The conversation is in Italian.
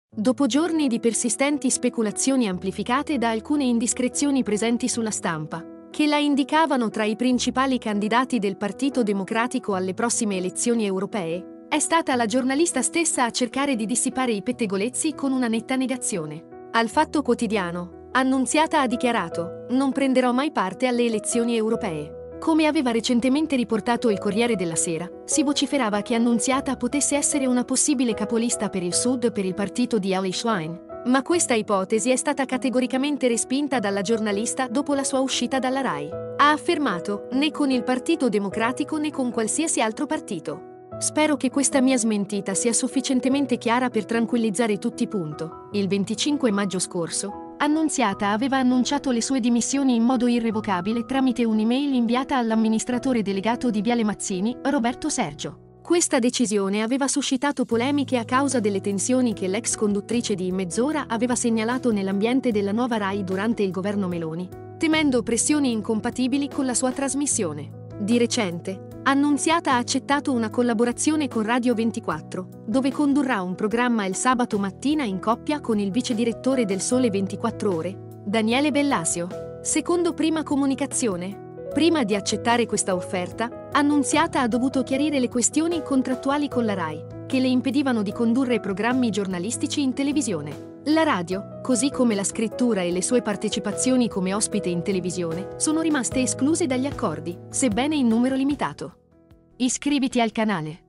Dopo giorni di persistenti speculazioni amplificate da alcune indiscrezioni presenti sulla stampa, che la indicavano tra i principali candidati del Partito Democratico alle prossime elezioni europee, è stata la giornalista stessa a cercare di dissipare i pettegolezzi con una netta negazione. Al Fatto Quotidiano, Annunziata ha dichiarato: "Non prenderò mai parte alle elezioni europee". Come aveva recentemente riportato il Corriere della Sera, si vociferava che Annunziata potesse essere una possibile capolista per il Sud per il partito di Elly Schlein, ma questa ipotesi è stata categoricamente respinta dalla giornalista dopo la sua uscita dalla RAI. Ha affermato: "Né con il Partito Democratico né con qualsiasi altro partito". Spero che questa mia smentita sia sufficientemente chiara per tranquillizzare tutti. Il 25 maggio scorso, Annunziata aveva annunciato le sue dimissioni in modo irrevocabile tramite un'email inviata all'amministratore delegato di Viale Mazzini, Roberto Sergio. Questa decisione aveva suscitato polemiche a causa delle tensioni che l'ex conduttrice di Mezz'ora aveva segnalato nell'ambiente della nuova RAI durante il governo Meloni, temendo pressioni incompatibili con la sua trasmissione. Di recente, Annunziata ha accettato una collaborazione con Radio 24, dove condurrà un programma il sabato mattina in coppia con il vice direttore del Sole 24 Ore, Daniele Bellasio. Secondo Prima Comunicazione, prima di accettare questa offerta, Annunziata ha dovuto chiarire le questioni contrattuali con la RAI, che le impedivano di condurre programmi giornalistici in televisione. La radio, così come la scrittura e le sue partecipazioni come ospite in televisione, sono rimaste escluse dagli accordi, sebbene in numero limitato. Iscriviti al canale.